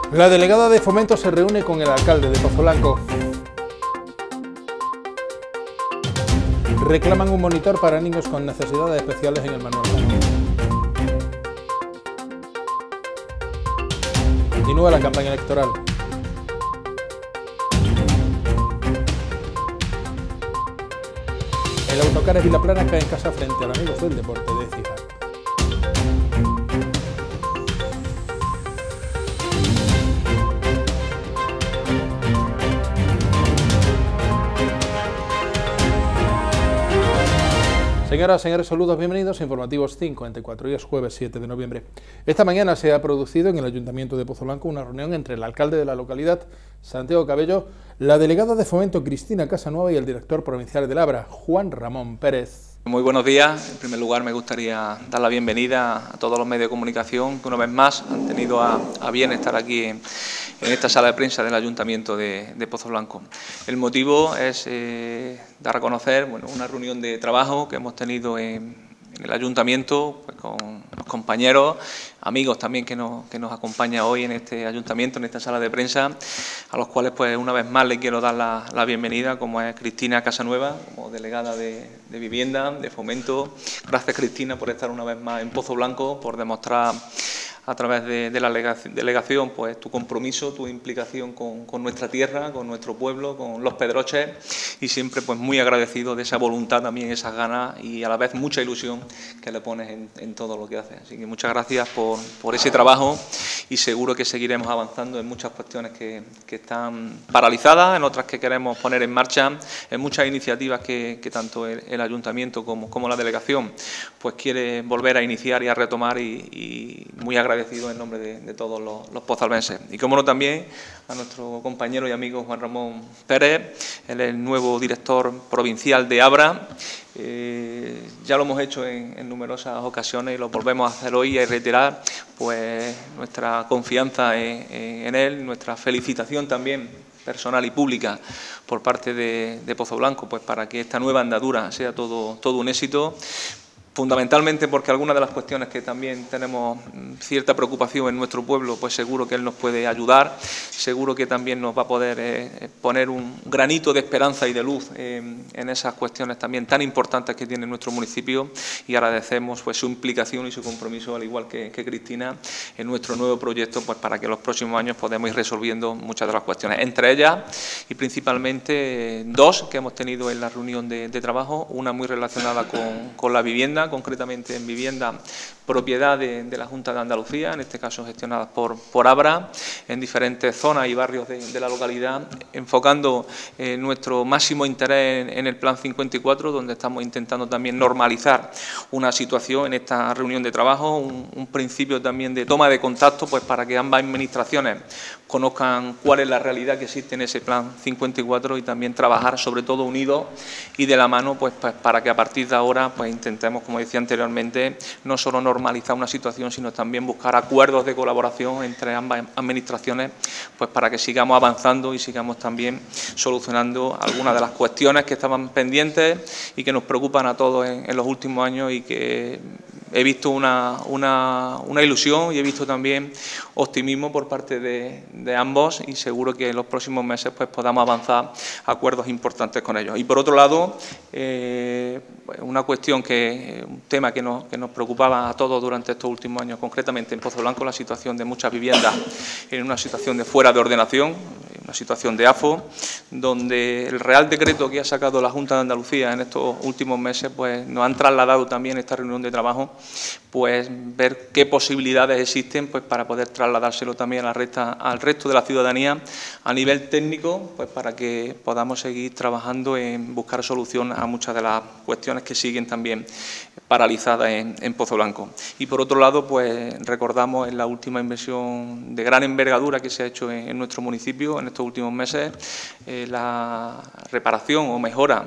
La delegada de Fomento se reúne con el alcalde de Pozoblanco. Reclaman un monitor para niños con necesidades especiales en el Manuel Cano. Continúa la campaña electoral. El autocar de Vilaplana cae en casa frente al Amigos del Deporte de Écija. Señoras, señores, saludos, bienvenidos a Informativos 54, hoy es jueves 7 de noviembre. Esta mañana se ha producido en el Ayuntamiento de Pozoblanco una reunión entre el alcalde de la localidad, Santiago Cabello, la delegada de Fomento, Cristina Casanueva, y el director provincial de Labra, Juan Ramón Pérez. Muy buenos días. En primer lugar, me gustaría dar la bienvenida a todos los medios de comunicación que una vez más han tenido a bien estar aquí en esta sala de prensa del Ayuntamiento de Pozoblanco. El motivo es dar a conocer una reunión de trabajo que hemos tenido en el Ayuntamiento, pues, con los compañeros, amigos también que nos acompañan hoy en este Ayuntamiento, en esta sala de prensa, a los cuales pues una vez más le quiero dar la bienvenida, como es Cristina Casanueva, como delegada de Vivienda, de Fomento. Gracias, Cristina, por estar una vez más en Pozoblanco, por demostrar a través de la delegación pues tu compromiso, tu implicación con nuestra tierra, con nuestro pueblo, con los Pedroches, y siempre pues muy agradecido de esa voluntad también, esas ganas y a la vez mucha ilusión que le pones en todo lo que haces. Así que muchas gracias por ese trabajo, y seguro que seguiremos avanzando en muchas cuestiones que están paralizadas, en otras que queremos poner en marcha, en muchas iniciativas que tanto el Ayuntamiento como la delegación pues quiere volver a iniciar y a retomar, y muy agradecido en nombre de todos los pozalbenses. Y como no, también a nuestro compañero y amigo Juan Ramón Pérez, él es el nuevo director provincial de Abra. Ya lo hemos hecho en numerosas ocasiones y lo volvemos a hacer hoy, y a reiterar pues nuestra confianza en él, nuestra felicitación también personal y pública por parte de Pozoblanco, pues para que esta nueva andadura sea todo un éxito. Fundamentalmente porque algunas de las cuestiones que también tenemos cierta preocupación en nuestro pueblo, pues seguro que él nos puede ayudar, seguro que también nos va a poder poner un granito de esperanza y de luz en esas cuestiones también tan importantes que tiene nuestro municipio, y agradecemos pues su implicación y su compromiso, al igual que Cristina, en nuestro nuevo proyecto, pues para que en los próximos años podamos ir resolviendo muchas de las cuestiones, entre ellas y principalmente dos que hemos tenido en la reunión de trabajo, una muy relacionada con la vivienda, concretamente en vivienda propiedad de la Junta de Andalucía, en este caso gestionadas por Abra, en diferentes zonas y barrios de la localidad, enfocando nuestro máximo interés en el Plan 54, donde estamos intentando también normalizar una situación en esta reunión de trabajo, un principio también de toma de contacto, pues para que ambas administraciones conozcan cuál es la realidad que existe en ese Plan 54, y también trabajar sobre todo unidos y de la mano, pues para que a partir de ahora pues intentemos, como decía anteriormente, no solo normalizar una situación, sino también buscar acuerdos de colaboración entre ambas administraciones, pues para que sigamos avanzando y sigamos también solucionando algunas de las cuestiones que estaban pendientes y que nos preocupan a todos en los últimos años, y que he visto una ilusión y he visto también optimismo por parte de ambos, y seguro que en los próximos meses pues podamos avanzar acuerdos importantes con ellos. Y por otro lado, una cuestión un tema que nos preocupaba a todos durante estos últimos años, concretamente en Pozoblanco, la situación de muchas viviendas en una situación de fuera de ordenación, una situación de AFO, donde el Real Decreto que ha sacado la Junta de Andalucía en estos últimos meses pues nos han trasladado también esta reunión de trabajo, pues ver qué posibilidades existen pues para poder trasladárselo también al resto de la ciudadanía a nivel técnico, pues para que podamos seguir trabajando en buscar solución a muchas de las cuestiones que siguen también paralizadas en Pozoblanco. Y por otro lado, pues recordamos en la última inversión de gran envergadura que se ha hecho en nuestro municipio en estos últimos meses, la reparación o mejora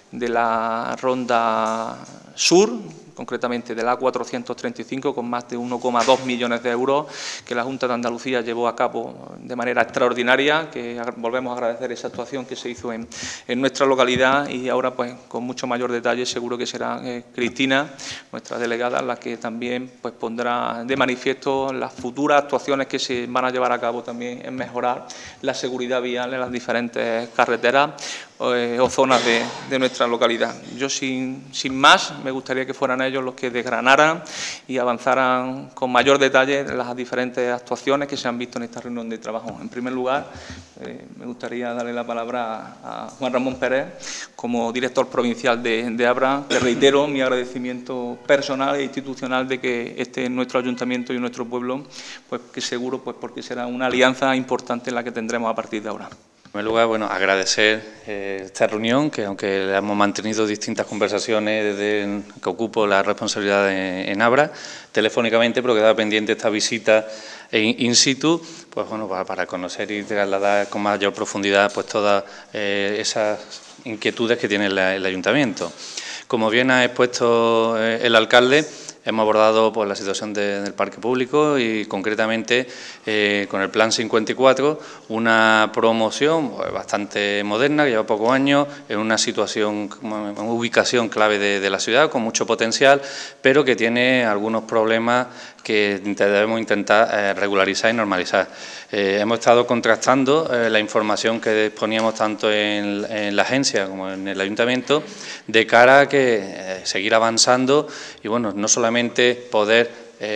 de la ronda sur, concretamente del A435, con más de 1,2 millones de euros que la Junta de Andalucía llevó a cabo de manera extraordinaria, que volvemos a agradecer esa actuación que se hizo en nuestra localidad, y ahora pues con mucho mayor detalle seguro que será Cristina, nuestra delegada, la que también pues pondrá de manifiesto las futuras actuaciones que se van a llevar a cabo también en mejorar la seguridad vial en las diferentes carreteras o zonas de nuestra localidad. Yo sin más me gustaría que fueran ellos los que desgranaran y avanzaran con mayor detalle las diferentes actuaciones que se han visto en esta reunión de trabajo. En primer lugar, me gustaría darle la palabra a Juan Ramón Pérez, como director provincial de Abra, que reitero mi agradecimiento personal e institucional de que esté en nuestro ayuntamiento y en nuestro pueblo, pues que seguro pues porque será una alianza importante la que tendremos a partir de ahora. En primer lugar, bueno, agradecer esta reunión, que aunque hemos mantenido distintas conversaciones desde que ocupo la responsabilidad en Abra, telefónicamente, pero quedaba pendiente esta visita in situ, pues bueno, para conocer y trasladar con mayor profundidad pues todas esas inquietudes que tiene el ayuntamiento. Como bien ha expuesto el alcalde, hemos abordado pues, la situación del parque público y concretamente con el Plan 54, una promoción pues, bastante moderna, que lleva pocos años, en una situación, una ubicación clave de la ciudad, con mucho potencial, pero que tiene algunos problemas que debemos intentar regularizar y normalizar. Hemos estado contrastando la información que disponíamos tanto en la agencia como en el ayuntamiento de cara a que seguir avanzando y bueno, no solamente poder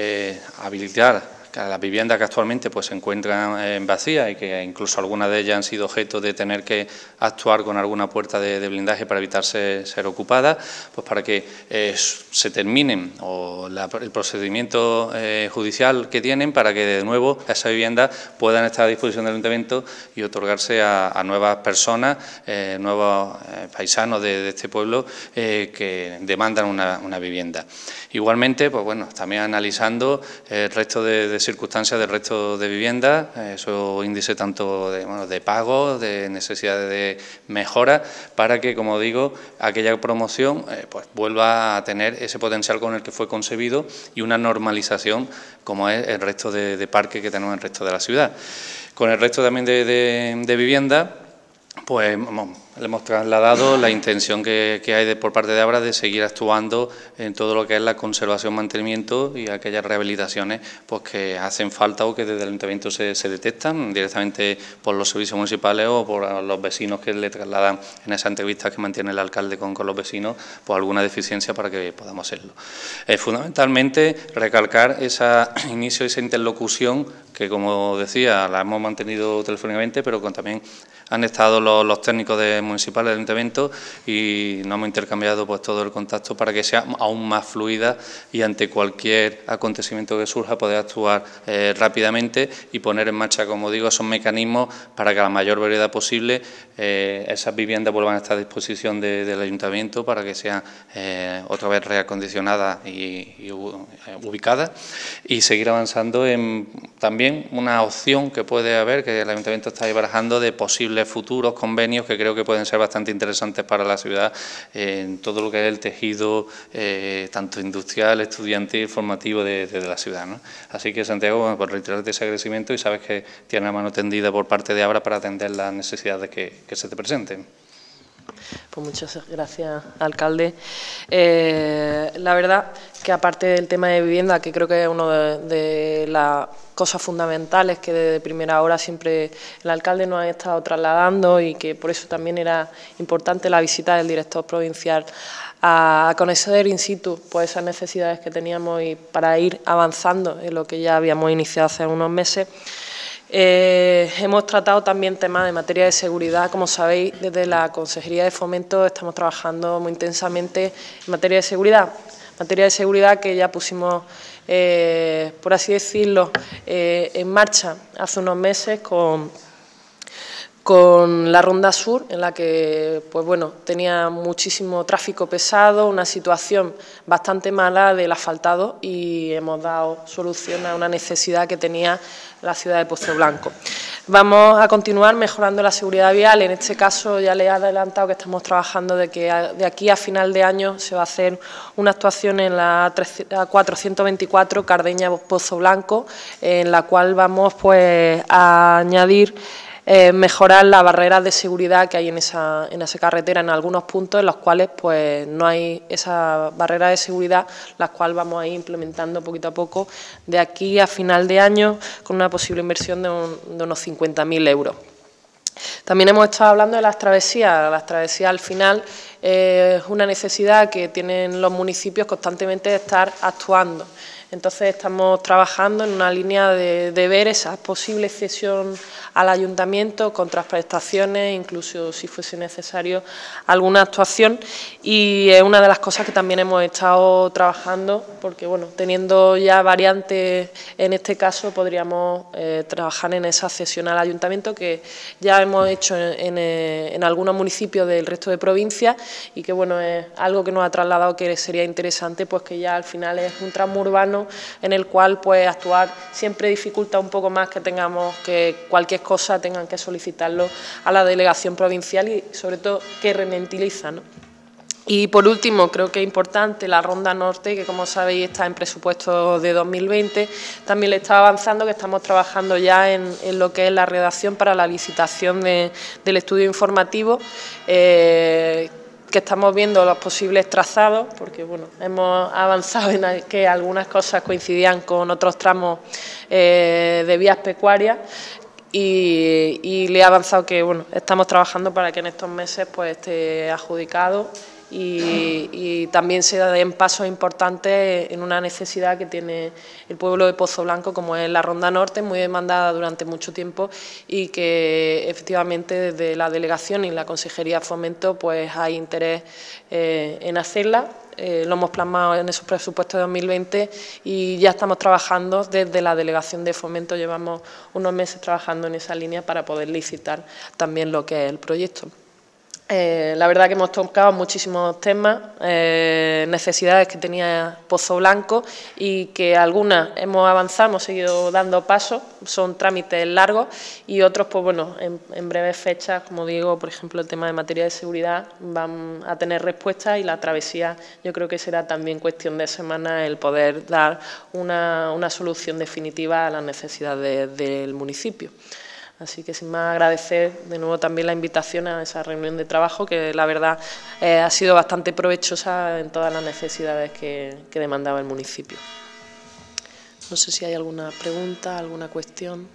habilitar las viviendas que actualmente pues, se encuentran vacías y que incluso algunas de ellas han sido objeto de tener que actuar con alguna puerta de blindaje para evitar ser ocupadas, pues para que se terminen o el procedimiento judicial que tienen para que de nuevo esas viviendas puedan estar a disposición del ayuntamiento y otorgarse a nuevas personas, nuevos paisanos de este pueblo que demandan una vivienda. Igualmente, pues bueno, también analizando el resto de circunstancias del resto de viviendas, esos índices tanto de pago, de necesidades de mejora, para que, como digo, aquella promoción pues vuelva a tener ese potencial con el que fue concebido y una normalización como es el resto de parques que tenemos en el resto de la ciudad. Con el resto también de viviendas, pues le hemos trasladado la intención que hay por parte de Abra de seguir actuando en todo lo que es la conservación, mantenimiento y aquellas rehabilitaciones pues, que hacen falta o que desde el ayuntamiento se detectan directamente por los servicios municipales o por los vecinos que le trasladan en esa entrevista que mantiene el alcalde con los vecinos, pues alguna deficiencia para que podamos hacerlo. Fundamentalmente recalcar ese inicio, esa interlocución que, como decía, la hemos mantenido telefónicamente, pero también han estado los técnicos municipales del ayuntamiento y nos hemos intercambiado pues todo el contacto para que sea aún más fluida y ante cualquier acontecimiento que surja poder actuar rápidamente y poner en marcha, como digo, esos mecanismos para que a la mayor brevedad posible esas viviendas vuelvan a estar a disposición del ayuntamiento para que sean otra vez reacondicionadas y ubicadas y seguir avanzando en también una opción que puede haber, que el ayuntamiento está ahí barajando, de posibles futuros convenios que creo que pueden ser bastante interesantes para la ciudad en todo lo que es el tejido tanto industrial, estudiantil, formativo de la ciudad, ¿no? Así que, Santiago, bueno, por reiterarte ese agradecimiento y sabes que tienes la mano tendida por parte de Abra para atender las necesidades que se te presenten. Pues muchas gracias, alcalde. La verdad que aparte del tema de vivienda, que creo que es una de las cosas fundamentales que desde primera hora siempre el alcalde nos ha estado trasladando y que por eso también era importante la visita del director provincial a conocer in situ pues esas necesidades que teníamos y para ir avanzando en lo que ya habíamos iniciado hace unos meses. Hemos tratado también temas de materia de seguridad. Como sabéis, desde la Consejería de Fomento estamos trabajando muy intensamente en materia de seguridad que ya pusimos, por así decirlo, en marcha hace unos meses con con la Ronda Sur, en la que pues bueno, tenía muchísimo tráfico pesado, una situación bastante mala del asfaltado, y hemos dado solución a una necesidad que tenía la ciudad de Pozoblanco. Vamos a continuar mejorando la seguridad vial. En este caso ya les he adelantado que estamos trabajando de que de aquí a final de año se va a hacer una actuación en la 424 Cardeña-Pozoblanco, en la cual vamos pues a añadir mejorar las barreras de seguridad que hay en esa carretera en algunos puntos en los cuales pues no hay esa barrera de seguridad, las cuales vamos a ir implementando poquito a poco de aquí a final de año con una posible inversión de unos 50.000 euros. También hemos estado hablando de las travesías. Las travesías al final es una necesidad que tienen los municipios constantemente de estar actuando. Entonces estamos trabajando en una línea de ver esa posible cesión al ayuntamiento con prestaciones, incluso si fuese necesario alguna actuación, y es una de las cosas que también hemos estado trabajando, porque bueno, teniendo ya variantes en este caso podríamos trabajar en esa cesión al ayuntamiento, que ya hemos hecho en algunos municipios del resto de provincias, y que bueno, es algo que nos ha trasladado que sería interesante, pues que ya al final es un tramo urbano en el cual pues actuar siempre dificulta un poco más que tengamos que cualquier cosa tengan que solicitarlo a la delegación provincial, y sobre todo que ralentiza, ¿no? Y por último, creo que es importante la Ronda Norte, que como sabéis está en presupuesto de 2020, también le está avanzando, que estamos trabajando ya en lo que es la redacción para la licitación del estudio informativo, que estamos viendo los posibles trazados, porque bueno, hemos avanzado en que algunas cosas coincidían con otros tramos de vías pecuarias, y le he avanzado que bueno, estamos trabajando para que en estos meses pues esté adjudicado, y también se den pasos importantes en una necesidad que tiene el pueblo de Pozoblanco, como es la Ronda Norte, muy demandada durante mucho tiempo, y que efectivamente desde la delegación y la Consejería de Fomento pues hay interés en hacerla. Lo hemos plasmado en esos presupuestos de 2020 y ya estamos trabajando desde la Delegación de Fomento, llevamos unos meses trabajando en esa línea para poder licitar también lo que es el proyecto. La verdad que hemos tocado muchísimos temas, necesidades que tenía Pozoblanco, y que algunas hemos avanzado, hemos seguido dando pasos, son trámites largos, y otros, pues bueno, en breves fechas, como digo, por ejemplo, el tema de materia de seguridad van a tener respuesta, y la travesía yo creo que será también cuestión de semanas el poder dar una solución definitiva a las necesidades del municipio. Así que sin más agradecer de nuevo también la invitación a esa reunión de trabajo, que la verdad ha sido bastante provechosa en todas las necesidades que demandaba el municipio. No sé si hay alguna pregunta, alguna cuestión.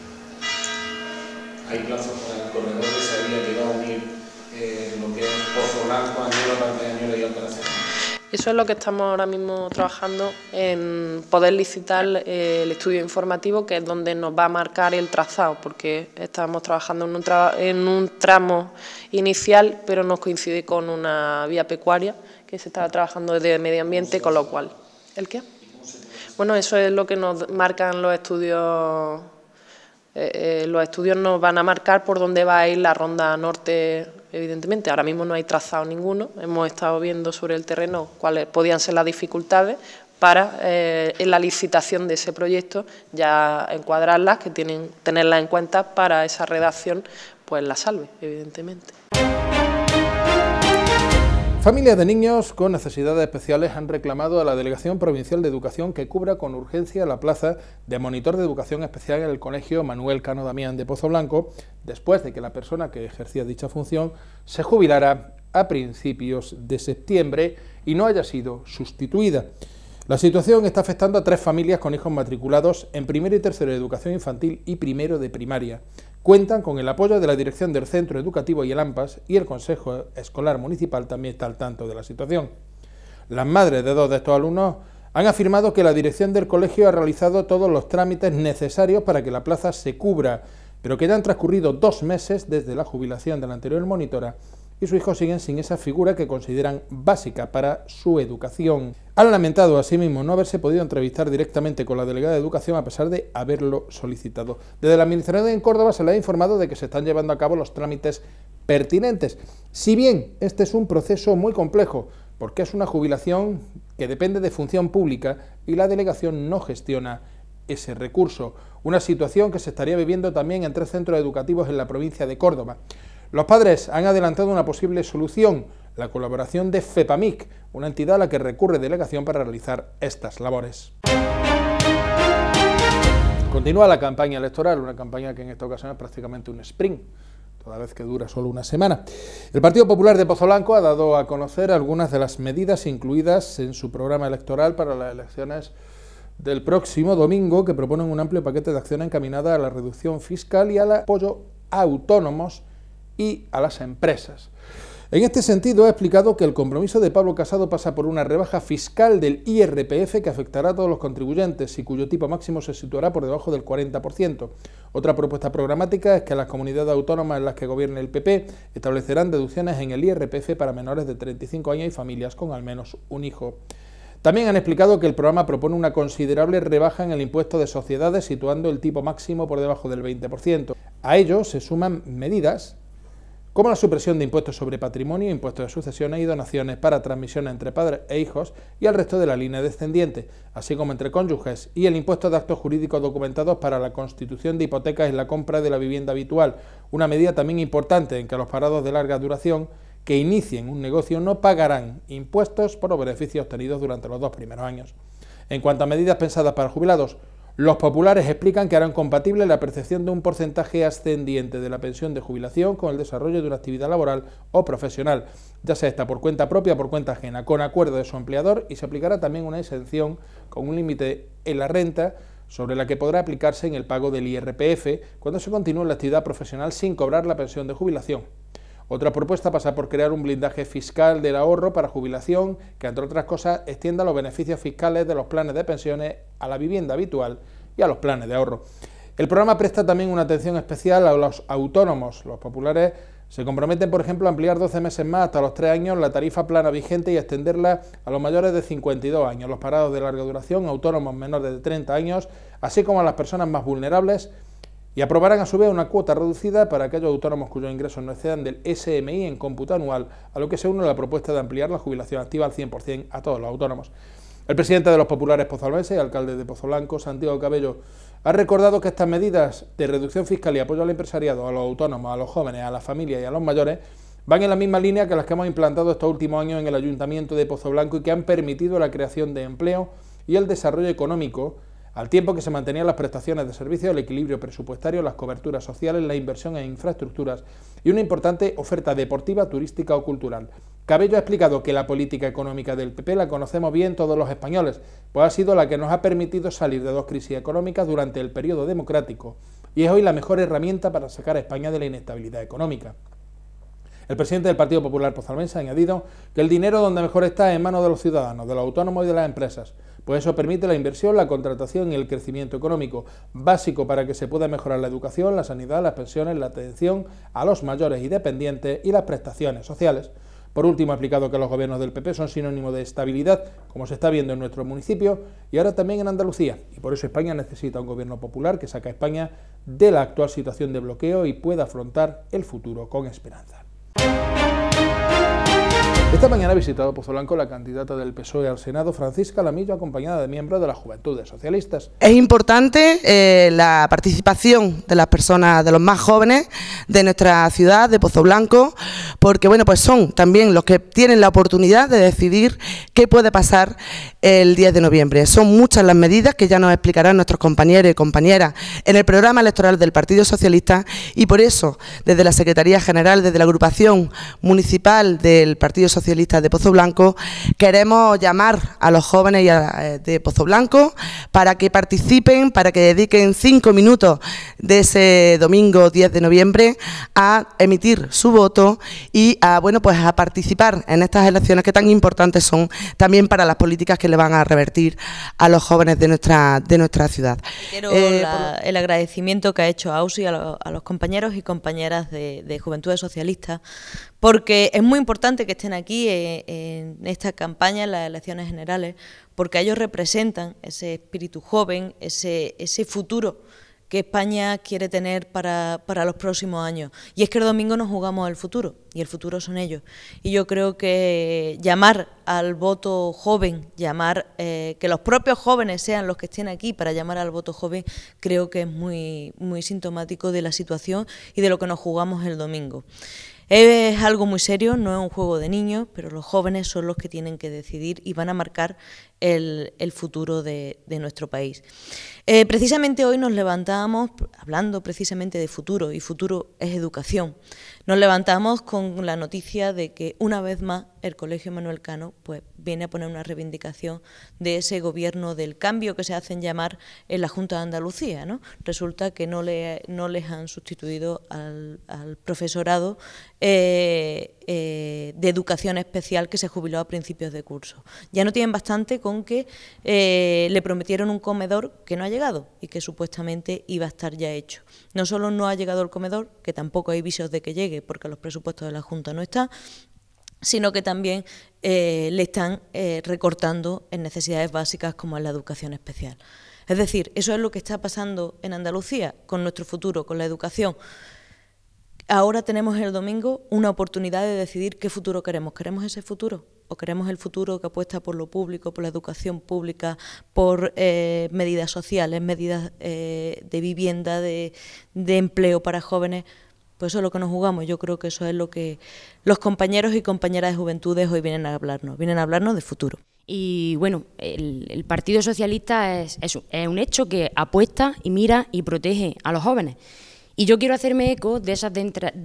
¿Hay plazos para el corredor que se había llegado a unir lo que es Pozoblanco, Añola, Parte de Añola y Alcalá? Eso es lo que estamos ahora mismo trabajando, en poder licitar el estudio informativo, que es donde nos va a marcar el trazado, porque estamos trabajando en un tramo inicial, pero nos coincide con una vía pecuaria que se está trabajando desde medio ambiente, con lo cual... ¿El qué? Bueno, eso es lo que nos marcan los estudios. Los estudios nos van a marcar por dónde va a ir la Ronda Norte, evidentemente. Ahora mismo no hay trazado ninguno, hemos estado viendo sobre el terreno cuáles podían ser las dificultades para en la licitación de ese proyecto ya encuadrarlas, que tenerlas en cuenta para esa redacción, pues la salve, evidentemente. Familias de niños con necesidades especiales han reclamado a la Delegación Provincial de Educación que cubra con urgencia la plaza de monitor de educación especial en el Colegio Manuel Cano Damián de Pozoblanco, después de que la persona que ejercía dicha función se jubilara a principios de septiembre y no haya sido sustituida. La situación está afectando a 3 familias con hijos matriculados en primero y tercero de educación infantil y primero de primaria. Cuentan con el apoyo de la dirección del centro educativo y el AMPAS, y el Consejo Escolar Municipal también está al tanto de la situación. Las madres de 2 de estos alumnos han afirmado que la dirección del colegio ha realizado todos los trámites necesarios para que la plaza se cubra, pero que ya han transcurrido 2 meses desde la jubilación de la anterior monitora y sus hijos siguen sin esa figura que consideran básica para su educación. Han lamentado asimismo no haberse podido entrevistar directamente con la delegada de Educación a pesar de haberlo solicitado. Desde la Administración en Córdoba se le ha informado de que se están llevando a cabo los trámites pertinentes, si bien este es un proceso muy complejo, porque es una jubilación que depende de función pública y la delegación no gestiona ese recurso, una situación que se estaría viviendo también en 3 centros educativos en la provincia de Córdoba. Los padres han adelantado una posible solución, la colaboración de FEPAMIC, una entidad a la que recurre delegación para realizar estas labores. Continúa la campaña electoral, una campaña que en esta ocasión es prácticamente un sprint, toda vez que dura solo una semana. El Partido Popular de Pozoblanco ha dado a conocer algunas de las medidas incluidas en su programa electoral para las elecciones del próximo domingo, que proponen un amplio paquete de acción encaminada a la reducción fiscal y al apoyo a autónomos y a las empresas. En este sentido, ha explicado que el compromiso de Pablo Casado pasa por una rebaja fiscal del IRPF que afectará a todos los contribuyentes y cuyo tipo máximo se situará por debajo del 40%. Otra propuesta programática es que las comunidades autónomas en las que gobierne el PP establecerán deducciones en el IRPF para menores de 35 años y familias con al menos un hijo. También han explicado que el programa propone una considerable rebaja en el impuesto de sociedades, situando el tipo máximo por debajo del 20%. A ello se suman medidas como la supresión de impuestos sobre patrimonio, impuestos de sucesiones y donaciones para transmisiones entre padres e hijos y al resto de la línea descendiente, así como entre cónyuges, y el impuesto de actos jurídicos documentados para la constitución de hipotecas en la compra de la vivienda habitual, una medida también importante en que los parados de larga duración que inicien un negocio no pagarán impuestos por los beneficios obtenidos durante los 2 primeros años. En cuanto a medidas pensadas para jubilados, los populares explican que harán compatible la percepción de un porcentaje ascendiente de la pensión de jubilación con el desarrollo de una actividad laboral o profesional, ya sea esta por cuenta propia o por cuenta ajena, con acuerdo de su empleador, y se aplicará también una exención con un límite en la renta sobre la que podrá aplicarse en el pago del IRPF cuando se continúe la actividad profesional sin cobrar la pensión de jubilación. Otra propuesta pasa por crear un blindaje fiscal del ahorro para jubilación que, entre otras cosas, extienda los beneficios fiscales de los planes de pensiones a la vivienda habitual y a los planes de ahorro. El programa presta también una atención especial a los autónomos. Los populares se comprometen, por ejemplo, a ampliar 12 meses más hasta los 3 años la tarifa plana vigente y extenderla a los mayores de 52 años, los parados de larga duración, autónomos menores de 30 años, así como a las personas más vulnerables, y aprobarán a su vez una cuota reducida para aquellos autónomos cuyos ingresos no excedan del SMI en cómputo anual, a lo que se une la propuesta de ampliar la jubilación activa al 100% a todos los autónomos. El presidente de los populares pozolvenses y alcalde de Pozoblanco, Santiago Cabello, ha recordado que estas medidas de reducción fiscal y apoyo al empresariado, a los autónomos, a los jóvenes, a las familias y a los mayores van en la misma línea que las que hemos implantado estos últimos años en el Ayuntamiento de Pozoblanco y que han permitido la creación de empleo y el desarrollo económico, al tiempo que se mantenían las prestaciones de servicios, el equilibrio presupuestario, las coberturas sociales, la inversión en infraestructuras y una importante oferta deportiva, turística o cultural. Cabello ha explicado que la política económica del PP la conocemos bien todos los españoles, pues ha sido la que nos ha permitido salir de 2 crisis económicas durante el periodo democrático y es hoy la mejor herramienta para sacar a España de la inestabilidad económica. El presidente del Partido Popular pozolvense ha añadido que el dinero donde mejor está es en manos de los ciudadanos, de los autónomos y de las empresas, pues eso permite la inversión, la contratación y el crecimiento económico, básico para que se pueda mejorar la educación, la sanidad, las pensiones, la atención a los mayores y dependientes y las prestaciones sociales. Por último, ha explicado que los gobiernos del PP son sinónimo de estabilidad, como se está viendo en nuestro municipio y ahora también en Andalucía, y por eso España necesita un gobierno popular que saque a España de la actual situación de bloqueo y pueda afrontar el futuro con esperanza. Esta mañana ha visitado Pozoblanco la candidata del PSOE al Senado, Francisca Lamillo, acompañada de miembros de las Juventudes Socialistas. Es importante la participación de las personas, de los más jóvenes de nuestra ciudad, de Pozoblanco, porque bueno, pues son también los que tienen la oportunidad de decidir qué puede pasar el 10 de noviembre. Son muchas las medidas que ya nos explicarán nuestros compañeros y compañeras en el programa electoral del Partido Socialista y por eso, desde la Secretaría General, desde la agrupación municipal del Partido Socialista de Pozoblanco, queremos llamar a los jóvenes de Pozoblanco para que participen, para que dediquen 5 minutos de ese domingo 10 de noviembre a emitir su voto y a, bueno, pues a participar en estas elecciones que tan importantes son también para las políticas que le le van a revertir a los jóvenes de nuestra ciudad. Quiero el agradecimiento que ha hecho AUSI a los compañeros y compañeras de Juventudes Socialistas, porque es muy importante que estén aquí en esta campaña, en las elecciones generales, porque ellos representan ese espíritu joven, ese futuro que España quiere tener para los próximos años. Y es que el domingo nos jugamos el futuro, y el futuro son ellos. Y yo creo que llamar al voto joven, que los propios jóvenes sean los que estén aquí para llamar al voto joven, creo que es muy sintomático de la situación y de lo que nos jugamos el domingo. Es algo muy serio, no es un juego de niños, pero los jóvenes son los que tienen que decidir y van a marcar el futuro de nuestro país. Precisamente hoy nos levantamos hablando precisamente de futuro, y futuro es educación. Nos levantamos con la noticia de que una vez más el Colegio Manuel Cano pues viene a poner una reivindicación de ese gobierno del cambio que se hacen llamar en la Junta de Andalucía, ¿no? Resulta que no les han sustituido al profesorado de educación especial que se jubiló a principios de curso. Ya no tienen bastante con que le prometieron un comedor que no ha llegado y que supuestamente iba a estar ya hecho. No solo no ha llegado el comedor, que tampoco hay visos de que llegue porque los presupuestos de la Junta no están, sino que también le están recortando en necesidades básicas como en la educación especial. Es decir, eso es lo que está pasando en Andalucía con nuestro futuro, con la educación. Ahora tenemos el domingo una oportunidad de decidir qué futuro queremos. ¿Queremos ese futuro? ¿O queremos el futuro que apuesta por lo público, por la educación pública, por medidas sociales, medidas de vivienda, de empleo para jóvenes? Pues eso es lo que nos jugamos. Yo creo que eso es lo que los compañeros y compañeras de Juventudes hoy vienen a hablarnos de futuro. Y bueno, el Partido Socialista es un hecho que apuesta y mira y protege a los jóvenes. Y yo quiero hacerme eco de esas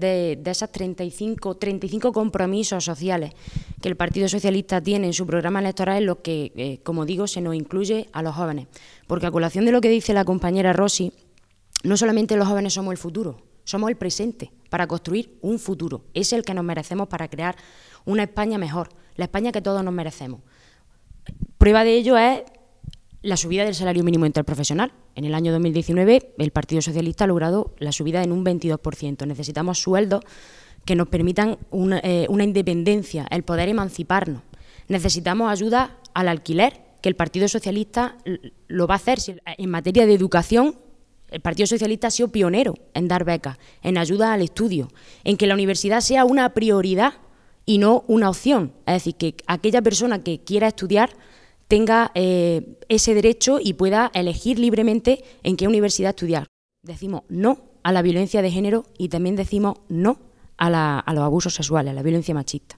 35 compromisos sociales que el Partido Socialista tiene en su programa electoral, en los que, como digo, se nos incluye a los jóvenes. Porque a colación de lo que dice la compañera Rosy, no solamente los jóvenes somos el futuro, somos el presente para construir un futuro. Es el que nos merecemos para crear una España mejor, la España que todos nos merecemos. Prueba de ello es la subida del salario mínimo interprofesional. En el año 2019 el Partido Socialista ha logrado la subida en un 22%. Necesitamos sueldos que nos permitan una independencia, el poder emanciparnos. Necesitamos ayuda al alquiler, que el Partido Socialista lo va a hacer. En materia de educación, el Partido Socialista ha sido pionero en dar becas, en ayuda al estudio, en que la universidad sea una prioridad y no una opción. Es decir, que aquella persona que quiera estudiar tenga ese derecho y pueda elegir libremente en qué universidad estudiar. Decimos no a la violencia de género y también decimos no a los abusos sexuales, a la violencia machista.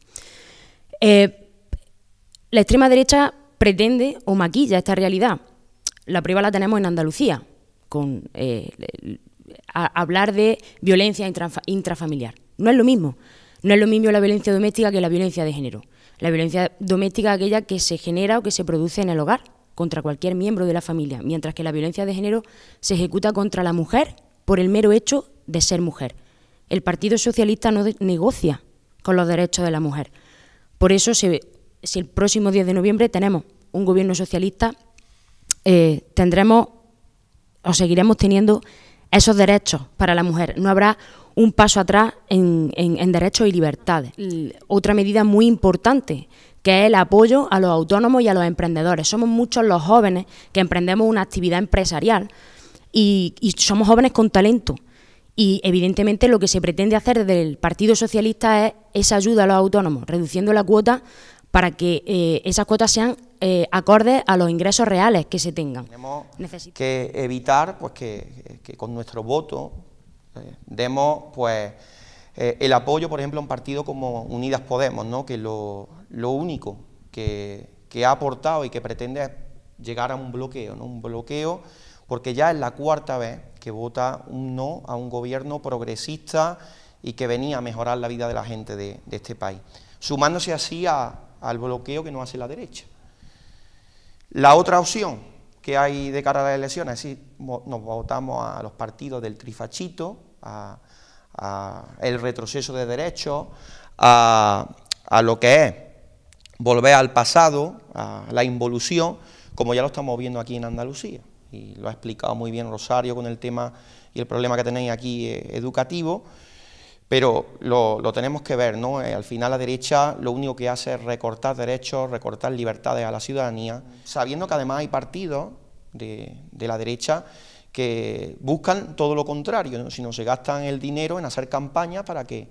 La extrema derecha pretende o maquilla esta realidad. La prueba la tenemos en Andalucía, con hablar de violencia intrafamiliar. No es lo mismo. No es lo mismo la violencia doméstica que la violencia de género. La violencia doméstica es aquella que se genera o que se produce en el hogar, contra cualquier miembro de la familia, mientras que la violencia de género se ejecuta contra la mujer por el mero hecho de ser mujer. El Partido Socialista no negocia con los derechos de la mujer. Por eso, si el próximo 10 de noviembre tenemos un gobierno socialista, tendremos o seguiremos teniendo esos derechos para la mujer. No habrá un paso atrás en derechos y libertades. Otra medida muy importante, que es el apoyo a los autónomos y a los emprendedores. Somos muchos los jóvenes que emprendemos una actividad empresarial y somos jóvenes con talento. Y evidentemente lo que se pretende hacer desde el Partido Socialista es esa ayuda a los autónomos, reduciendo la cuota para que esas cuotas sean acordes a los ingresos reales que se tengan. Tenemos que evitar pues, que con nuestro voto demos pues, el apoyo, por ejemplo, a un partido como Unidas Podemos, ¿no? Que lo único que ha aportado y que pretende es llegar a un bloqueo, ¿no? Un bloqueo porque ya es la cuarta vez que vota un no a un gobierno progresista y que venía a mejorar la vida de la gente de este país, sumándose así al bloqueo que nos hace la derecha. La otra opción que hay de cara a las elecciones es decir, nos votamos a los partidos del trifachito, a el retroceso de derechos, a lo que es volver al pasado, a la involución, como ya lo estamos viendo aquí en Andalucía. Y lo ha explicado muy bien Rosario con el tema y el problema que tenéis aquí educativo, pero lo tenemos que ver, ¿no? Al final la derecha lo único que hace es recortar derechos, recortar libertades a la ciudadanía, sabiendo que además hay partidos de la derecha que buscan todo lo contrario, ¿no? Sino se gastan el dinero en hacer campañas para que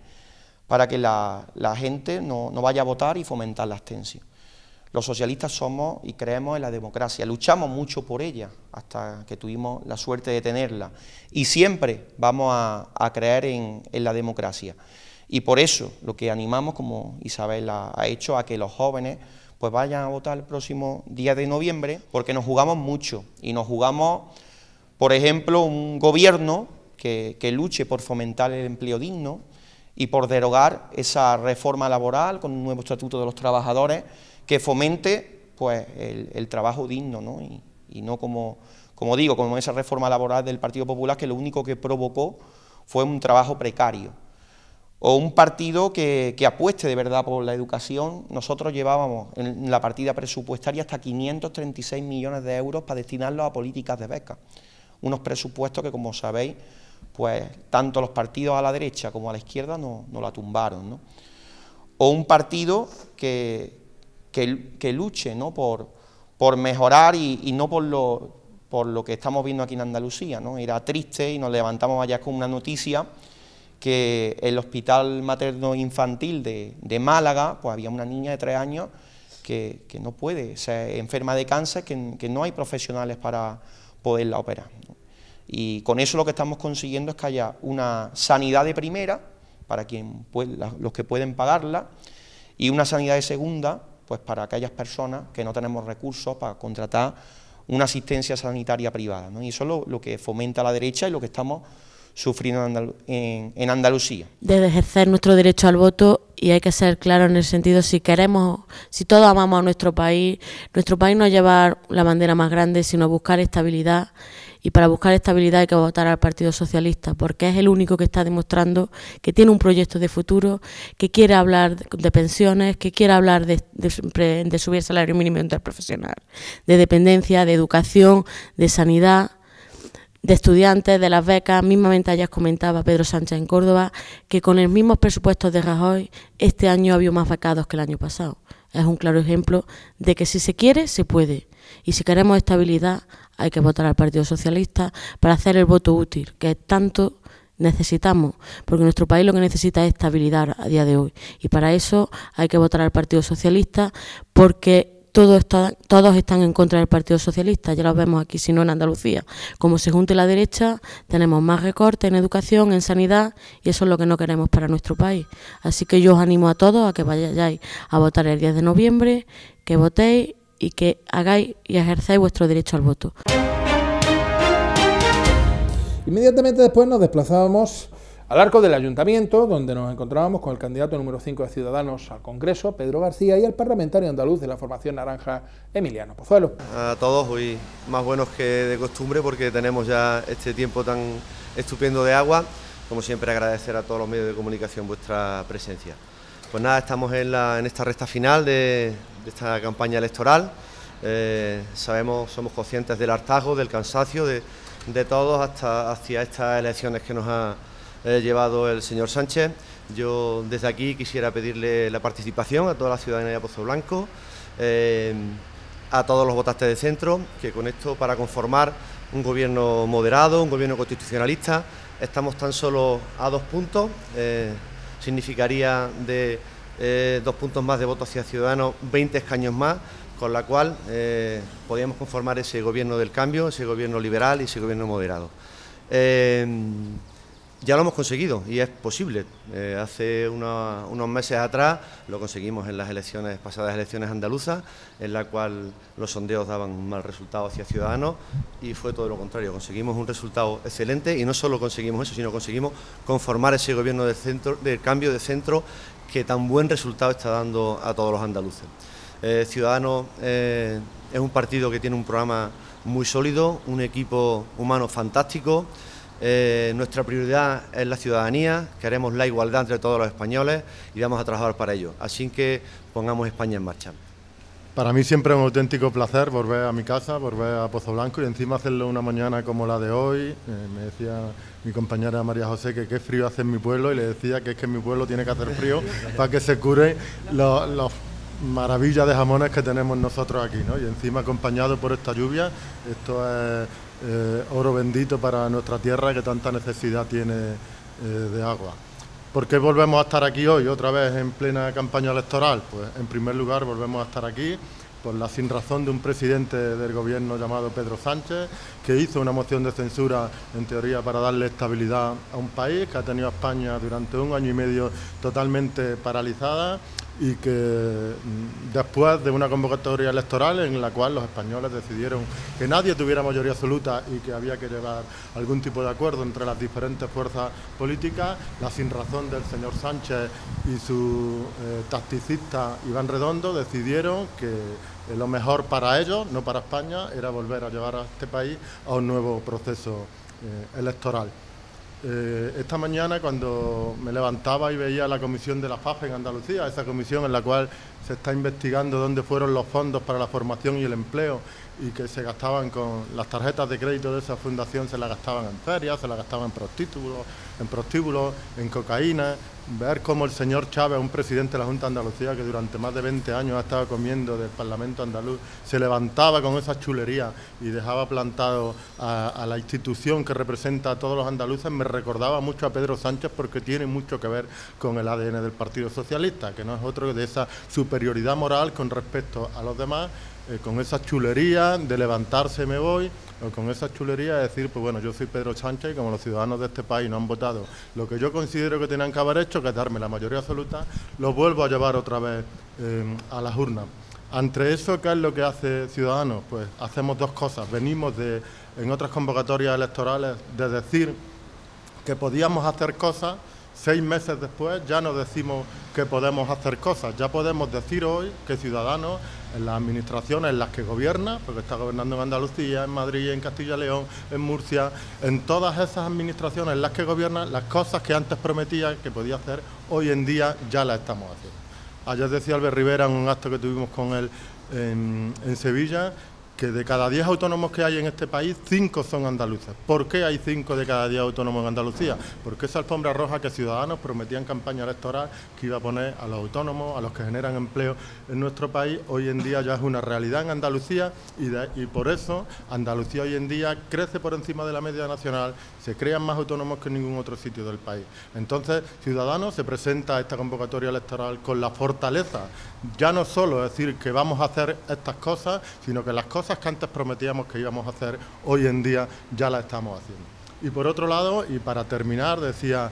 la gente no vaya a votar y fomentar la abstención. Los socialistas somos y creemos en la democracia, luchamos mucho por ella hasta que tuvimos la suerte de tenerla y siempre vamos a creer en la democracia. Y por eso lo que animamos, como Isabel ha hecho, a que los jóvenes pues vayan a votar el próximo día de noviembre, porque nos jugamos mucho y nos jugamos, por ejemplo, un gobierno que luche por fomentar el empleo digno y por derogar esa reforma laboral con un nuevo estatuto de los trabajadores que fomente pues el trabajo digno, ¿no? Y no como digo, como esa reforma laboral del Partido Popular, que lo único que provocó fue un trabajo precario. O un partido que apueste de verdad por la educación. Nosotros llevábamos en la partida presupuestaria hasta 536 millones de euros para destinarlos a políticas de becas. Unos presupuestos que, como sabéis, pues tanto los partidos a la derecha como a la izquierda no la tumbaron, ¿no? O un partido que luche, ¿no? por mejorar y no por lo que estamos viendo aquí en Andalucía, ¿no? Era triste y nos levantamos ayer con una noticia que el Hospital Materno Infantil de Málaga, pues había una niña de 3 años que no puede, ser enferma de cáncer, que no hay profesionales para poderla operar, ¿no? Y con eso lo que estamos consiguiendo es que haya una sanidad de primera para los que pueden pagarla y una sanidad de segunda pues para aquellas personas que no tenemos recursos para contratar una asistencia sanitaria privada, ¿no? Y eso es lo que fomenta la derecha y lo que estamos sufriendo en Andalucía. Debe ejercer nuestro derecho al voto y hay que ser claro en el sentido, si todos amamos a nuestro país no es llevar la bandera más grande, sino buscar estabilidad. Y para buscar estabilidad hay que votar al Partido Socialista, porque es el único que está demostrando que tiene un proyecto de futuro, que quiere hablar de pensiones, que quiere hablar de subir el salario mínimo interprofesional, de dependencia, de educación, de sanidad, de estudiantes, de las becas. Mismamente ayer comentaba Pedro Sánchez en Córdoba que con los mismos presupuestos de Rajoy este año ha habido más becados que el año pasado. Es un claro ejemplo de que si se quiere, se puede. Y si queremos estabilidad, hay que votar al Partido Socialista para hacer el voto útil, que tanto necesitamos, porque nuestro país lo que necesita es estabilidad a día de hoy. Y para eso hay que votar al Partido Socialista, porque todos están en contra del Partido Socialista, ya lo vemos aquí, si no en Andalucía. Como se junte la derecha, tenemos más recortes en educación, en sanidad, y eso es lo que no queremos para nuestro país. Así que yo os animo a todos a que vayáis a votar el 10 de noviembre, que votéis y que hagáis y ejerzáis vuestro derecho al voto. Inmediatamente después nos desplazábamos al arco del Ayuntamiento, donde nos encontrábamos con el candidato número 5 de Ciudadanos al Congreso, Pedro García, y el parlamentario andaluz de la formación naranja, Emiliano Pozuelo. A todos, hoy más buenos que de costumbre, porque tenemos ya este tiempo tan estupendo de agua. Como siempre, agradecer a todos los medios de comunicación vuestra presencia. Pues nada, estamos en esta recta final de esta campaña electoral. Somos conscientes del hartazgo, del cansancio de todos hacia estas elecciones que nos ha llevado el señor Sánchez. Yo desde aquí quisiera pedirle la participación a toda la ciudadanía de Pozo Blanco, a todos los votantes de centro, que con esto, para conformar un gobierno moderado, un gobierno constitucionalista, estamos tan solo a 2 puntos. Significaría de 2 puntos más de voto hacia Ciudadanos, 20 escaños más, con la cual podríamos conformar ese gobierno del cambio, ese gobierno liberal y ese gobierno moderado. Ya lo hemos conseguido y es posible. Hace unos meses atrás lo conseguimos en las pasadas elecciones andaluzas, en la cual los sondeos daban un mal resultado hacia Ciudadanos, y fue todo lo contrario. Conseguimos un resultado excelente y no solo conseguimos eso, sino conseguimos conformar ese gobierno del cambio de centro que tan buen resultado está dando a todos los andaluces. Ciudadanos es un partido que tiene un programa muy sólido, un equipo humano fantástico, Nuestra prioridad es la ciudadanía, queremos la igualdad entre todos los españoles y vamos a trabajar para ello. Así que pongamos España en marcha. Para mí siempre es un auténtico placer volver a mi casa, volver a Pozoblanco y encima hacerlo una mañana como la de hoy. Me decía mi compañera María José que qué frío hace en mi pueblo y le decía que es que en mi pueblo tiene que hacer frío para que se curen los maravillas de jamones que tenemos nosotros aquí, ¿no? Y encima acompañado por esta lluvia, esto es oro bendito para nuestra tierra que tanta necesidad tiene de agua. ¿Por qué volvemos a estar aquí hoy, otra vez en plena campaña electoral? Pues en primer lugar volvemos a estar aquí por la sinrazón de un presidente del gobierno llamado Pedro Sánchez, que hizo una moción de censura, en teoría, para darle estabilidad a un país que ha tenido a España durante 1 año y medio totalmente paralizada y que después de una convocatoria electoral en la cual los españoles decidieron que nadie tuviera mayoría absoluta y que había que llevar algún tipo de acuerdo entre las diferentes fuerzas políticas, la sinrazón del señor Sánchez y su tacticista Iván Redondo decidieron que lo mejor para ellos, no para España, era volver a llevar a este país a un nuevo proceso electoral. Esta mañana, cuando me levantaba y veía la comisión de la FAFE en Andalucía, esa comisión en la cual se está investigando dónde fueron los fondos para la formación y el empleo y que se gastaban con las tarjetas de crédito de esa fundación, se las gastaban en ferias, se las gastaban en prostíbulos, en cocaína. Ver cómo el señor Chávez, un presidente de la Junta de Andalucía que durante más de 20 años ha estado comiendo del Parlamento andaluz, se levantaba con esa chulería y dejaba plantado a la institución que representa a todos los andaluces, me recordaba mucho a Pedro Sánchez porque tiene mucho que ver con el ADN del Partido Socialista, que no es otro que de esa superioridad moral con respecto a los demás, con esa chulería de levantarse me voy, o con esa chulería de decir, pues bueno, yo soy Pedro Sánchez y como los ciudadanos de este país no han votado lo que yo considero que tenían que haber hecho, que es darme la mayoría absoluta, lo vuelvo a llevar otra vez a las urnas. Ante eso, ¿qué es lo que hace Ciudadanos? Pues hacemos dos cosas. Venimos en otras convocatorias electorales de decir que podíamos hacer cosas. 6 meses después ya no decimos que podemos hacer cosas, ya podemos decir hoy que Ciudadanos en las administraciones en las que gobierna, porque está gobernando en Andalucía, en Madrid, en Castilla y León, en Murcia, en todas esas administraciones en las que gobierna, las cosas que antes prometía que podía hacer, hoy en día ya las estamos haciendo. Ayer decía Albert Rivera en un acto que tuvimos con él en Sevilla, que de cada 10 autónomos que hay en este país, 5 son andaluces. ¿Por qué hay 5 de cada 10 autónomos en Andalucía? Porque esa alfombra roja que Ciudadanos prometía en campaña electoral que iba a poner a los autónomos, a los que generan empleo en nuestro país, hoy en día ya es una realidad en Andalucía y por eso Andalucía hoy en día crece por encima de la media nacional, se crean más autónomos que en ningún otro sitio del país. Entonces, Ciudadanos se presenta a esta convocatoria electoral con la fortaleza, ya no solo decir que vamos a hacer estas cosas, sino que las cosas que antes prometíamos que íbamos a hacer, hoy en día ya las estamos haciendo. Y por otro lado, y para terminar, decía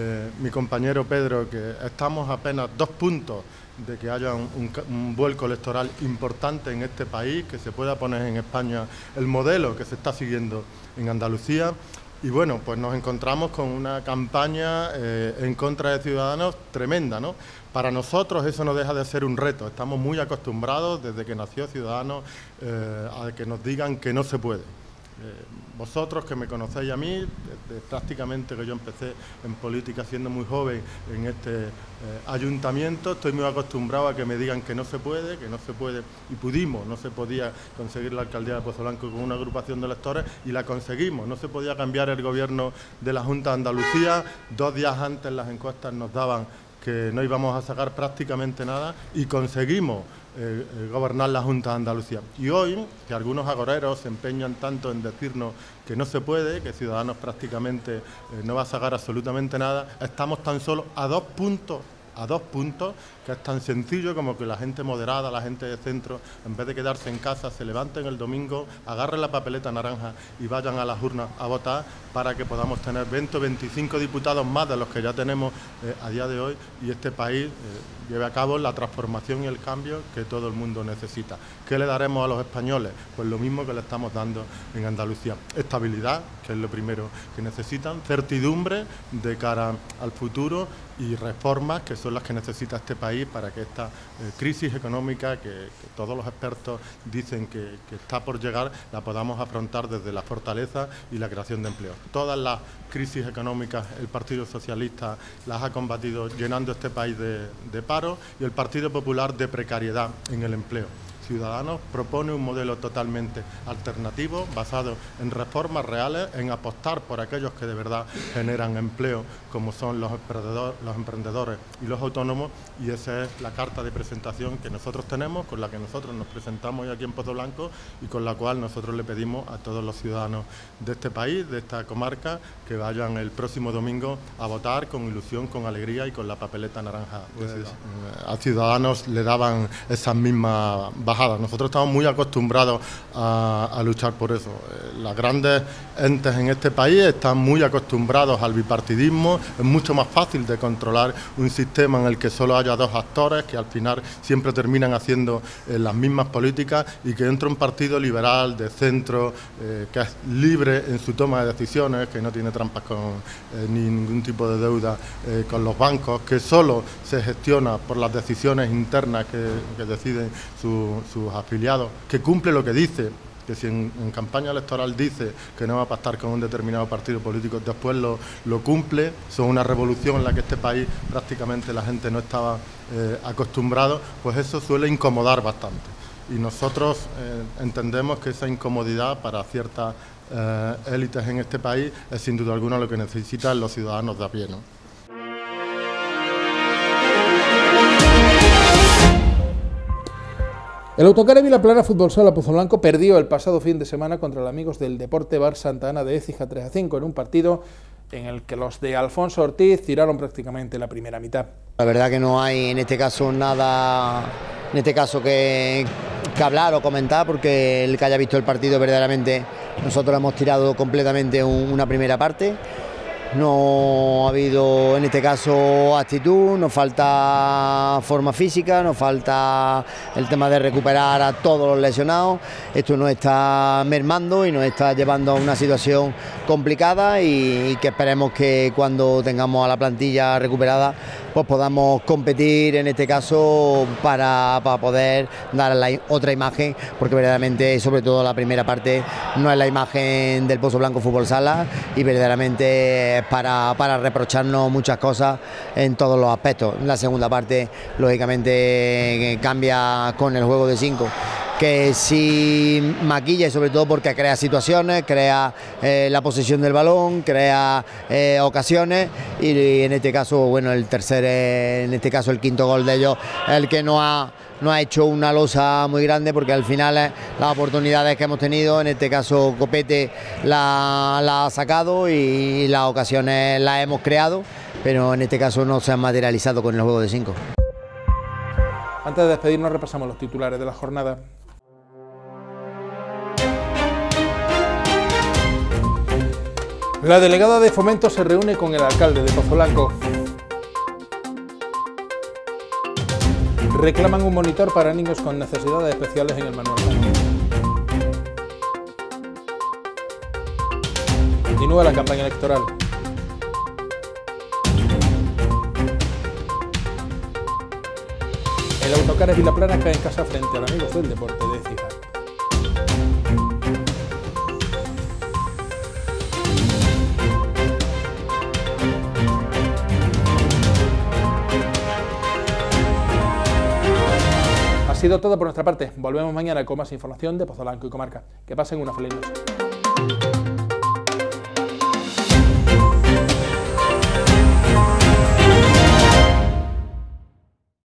mi compañero Pedro que estamos apenas 2 puntos de que haya un vuelco electoral importante en este país, que se pueda poner en España el modelo que se está siguiendo en Andalucía. Y bueno, pues nos encontramos con una campaña en contra de Ciudadanos tremenda, ¿no? Para nosotros eso no deja de ser un reto. Estamos muy acostumbrados desde que nació Ciudadanos a que nos digan que no se puede. Vosotros que me conocéis a mí, desde prácticamente que yo empecé en política siendo muy joven en este ayuntamiento, estoy muy acostumbrado a que me digan que no se puede, y no se podía conseguir la alcaldía de Pozoblanco con una agrupación de electores y la conseguimos, no se podía cambiar el gobierno de la Junta de Andalucía, 2 días antes las encuestas nos daban que no íbamos a sacar prácticamente nada y conseguimos gobernar la Junta de Andalucía. Y hoy, que algunos agoreros se empeñan tanto en decirnos que no se puede, que Ciudadanos prácticamente no va a sacar absolutamente nada, estamos tan solo a 2 puntos, que es tan sencillo como que la gente moderada, la gente de centro, en vez de quedarse en casa, se levanten el domingo, agarren la papeleta naranja y vayan a las urnas a votar para que podamos tener 20 o 25 diputados más de los que ya tenemos a día de hoy y este país lleve a cabo la transformación y el cambio que todo el mundo necesita. ¿Qué le daremos a los españoles? Pues lo mismo que le estamos dando en Andalucía. Estabilidad, que es lo primero que necesitan, certidumbre de cara al futuro y reformas que son las que necesita este país para que esta crisis económica que todos los expertos dicen que está por llegar, la podamos afrontar desde la fortaleza y la creación de empleo. Todas las crisis económicas el Partido Socialista las ha combatido llenando este país de paro y el Partido Popular de precariedad en el empleo. Ciudadanos propone un modelo totalmente alternativo, basado en reformas reales, en apostar por aquellos que de verdad generan empleo, como son los emprendedores y los autónomos, y esa es la carta de presentación que nosotros tenemos, con la que nosotros nos presentamos hoy aquí en Pozo Blanco y con la cual nosotros le pedimos a todos los ciudadanos de este país, de esta comarca, que vayan el próximo domingo a votar con ilusión, con alegría y con la papeleta naranja. Pues, a Ciudadanos le daban esas mismas bajadas. Nosotros estamos muy acostumbrados a luchar por eso. Las grandes entes en este país están muy acostumbrados al bipartidismo. Es mucho más fácil de controlar un sistema en el que solo haya dos actores que al final siempre terminan haciendo las mismas políticas, y que entra un partido liberal de centro que es libre en su toma de decisiones, que no tiene trampas con ni ningún tipo de deuda con los bancos, que solo se gestiona por las decisiones internas que deciden sus afiliados, que cumple lo que dice, que si en campaña electoral dice que no va a pactar con un determinado partido político, después lo cumple. Son una revolución en la que este país prácticamente la gente no estaba acostumbrado, pues eso suele incomodar bastante. Y nosotros entendemos que esa incomodidad para ciertas élites en este país es sin duda alguna lo que necesitan los ciudadanos de a pie, ¿no? El Autocar Vilaplana Fútbol Sala Pozo Blanco perdió el pasado fin de semana contra los amigos del Deporte Bar Santa Ana de Écija 3-5 en un partido en el que los de Alfonso Ortiz tiraron prácticamente la primera mitad. La verdad que no hay en este caso nada que hablar o comentar, porque el que haya visto el partido verdaderamente nosotros hemos tirado completamente una primera parte. No ha habido en este caso actitud, nos falta forma física, nos falta el tema de recuperar a todos los lesionados. Esto nos está mermando y nos está llevando a una situación complicada, y que esperemos que cuando tengamos a la plantilla recuperada pues podamos competir en este caso para poder dar otra imagen, porque verdaderamente, sobre todo la primera parte, no es la imagen del Pozo Blanco Fútbol Sala, y verdaderamente es para reprocharnos muchas cosas en todos los aspectos. La segunda parte lógicamente cambia con el juego de 5, que sí maquilla, y sobre todo porque crea situaciones, crea la posesión del balón, crea ocasiones, y en este caso, bueno, el quinto gol de ellos, el que no ha hecho una losa muy grande, porque al final las oportunidades que hemos tenido, en este caso Copete la ha sacado y las ocasiones las hemos creado, pero en este caso no se han materializado con el juego de 5. Antes de despedirnos repasamos los titulares de la jornada. La delegada de Fomento se reúne con el alcalde de Pozo Blanco. Reclaman un monitor para niños con necesidades especiales en el Manuel Blanco. Continúa la campaña electoral. El Autocar Vilaplana cae en casa frente a los amigos del Deporte de Écija. Ha sido todo por nuestra parte. Volvemos mañana con más información de Pozo Blanco y comarca. Que pasen una feliz noche.